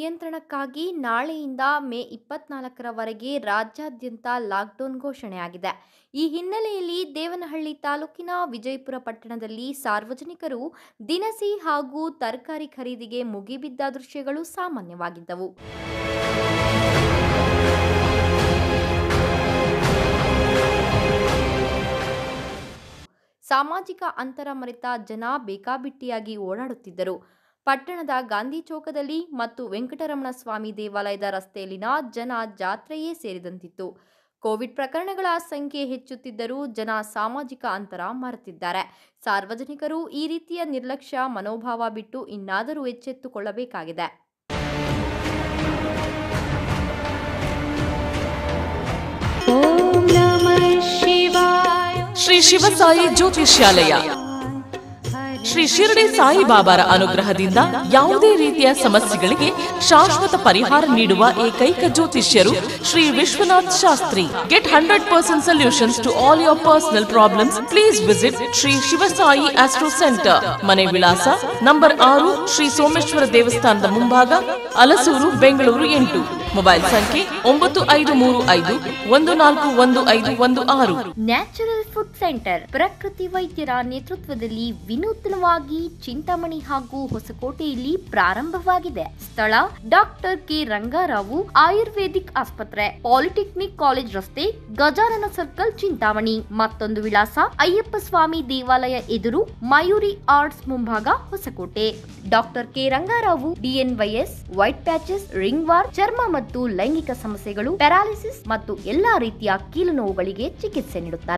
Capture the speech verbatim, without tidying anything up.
ನಿಯಂತ್ರಣಕ್ಕಾಗಿ ನಾಳೆಯಿಂದ ಮೇ ಇಪ್ಪತ್ನಾಲ್ಕರವರೆಗೆ ರಾಜ್ಯಾದ್ಯಂತ ಲಾಕ್ಡೌನ್ ಘೋಷಣೆಯಾಗಿದೆ. ಈ ಹಿನ್ನೆಲೆಯಲ್ಲಿ ದೇವನಹಳ್ಳಿ ತಾಲೂಕಿನ ವಿಜಯಪುರ ಪಟ್ಟಣದಲ್ಲಿ ಸಾರ್ವಜನಿಕರು ದಿನಸಿ ಹಾಗೂ ತರಕಾರಿ ಖರೀದಿಗೆ ಮುಗಿಬಿದ್ದ ದೃಶ್ಯಗಳು ಸಾಮಾನ್ಯವಾಗಿದ್ದವು. ಸಾಮಾಜಿಕ ಅಂತರ ಮರೆತ ಜನ ಬೇಕಾಬಿಟ್ಟಿಯಾಗಿ ಓಡಾಡುತ್ತಿದ್ದರು. ಪಟ್ಟಣದ ಗಾಂಧಿ ಚೌಕದಲ್ಲಿ ಮತ್ತು ವೆಂಕಟರಮಣ ಸ್ವಾಮಿ ದೇವಾಲಯದ ರಸ್ತೆಯಲ್ಲಿನ ಜನ ಜಾತ್ರೆಯೇ ಸೇರಿದಂತಿತ್ತು. ಕೋವಿಡ್ ಪ್ರಕರಣಗಳ ಸಂಖ್ಯೆ ಹೆಚ್ಚುತ್ತಿದ್ದರೂ ಜನ ಸಾಮಾಜಿಕ ಅಂತರ ಮರೆತಿದ್ದಾರೆ. ಸಾರ್ವಜನಿಕರು ಈ ರೀತಿಯ ನಿರ್ಲಕ್ಷ್ಯ ಮನೋಭಾವ ಬಿಟ್ಟು ಇನ್ನಾದರೂ ಎಚ್ಚೆತ್ತುಕೊಳ್ಳಬೇಕಾಗಿದೆ. ಶ್ರೀ ಶಿವಸಾಯಿ ಜ್ಯೋತಿಷ್ಯಾಲಯ ಶ್ರೀ ಶಿರಡಿ ಸಾಯಿಬಾಬಾರ ಅನುಗ್ರಹದಿಂದ ಯಾವುದೇ ರೀತಿಯ ಸಮಸ್ಯೆಗಳಿಗೆ ಶಾಶ್ವತ ಪರಿಹಾರ ನೀಡುವ ಏಕೈಕ ಜ್ಯೋತಿಷ್ಯರು Shri Vishwanath Shastri. Get hundred percent solutions to all your personal problems. Please visit Shri Shivasai astro centre. ಮನೆ ವಿಳಾಸ ನಂಬರ್ ಆರು, ಶ್ರೀ ಸೋಮೇಶ್ವರ ದೇವಸ್ಥಾನದ ಮುಂಭಾಗ, ಅಲಸೂರು, ಬೆಂಗಳೂರು ಎಂಟು. ಮೊಬೈಲ್ ಸಂಖ್ಯೆ ಒಂಬತ್ತು ಐದು ಮೂರು ಐದು ಒಂದು ನಾಲ್ಕು ಒಂದು ಐದು ಒಂದು ಆರು. ನ್ಯಾಚುರಲ್ ಫುಡ್ ಸೆಂಟರ್ ಪ್ರಕೃತಿ ವೈದ್ಯರ ನೇತೃತ್ವದಲ್ಲಿ ವಿನೂತನವಾಗಿ ಚಿಂತಾಮಣಿ ಹಾಗೂ ಹೊಸಕೋಟೆಯಲ್ಲಿ ಪ್ರಾರಂಭವಾಗಿದೆ. ಸ್ಥಳ ಡಾಕ್ಟರ್ ಕೆ ರಂಗಾರಾವು ಆಯುರ್ವೇದಿಕ್ ಆಸ್ಪತ್ರೆ, ಪಾಲಿಟೆಕ್ನಿಕ್ ಕಾಲೇಜ್ ರಸ್ತೆ, ಗಜಾನನ ಸರ್ಕಲ್, ಚಿಂತಾಮಣಿ. ಮತ್ತೊಂದು ವಿಳಾಸ ಅಯ್ಯಪ್ಪ ಸ್ವಾಮಿ ದೇವಾಲಯ ಎದುರು, ಮಯೂರಿ ಆರ್ಟ್ಸ್ ಮುಂಭಾಗ, Hosakote. Doctor K Rangarao DNYS, white patches, ringworm, ಚರ್ಮ ಮತ್ತು ಲೈಂಗಿಕ ಸಮಸ್ಯೆಗಳು, ಪ್ಯಾರಾಲಿಸಿಸ್ ಮತ್ತು ಎಲ್ಲಾ ರೀತಿಯ ಕೀಲು ನೋವುಗಳಿಗೆ ಚಿಕಿತ್ಸೆ ನೀಡುತ್ತಾರೆ.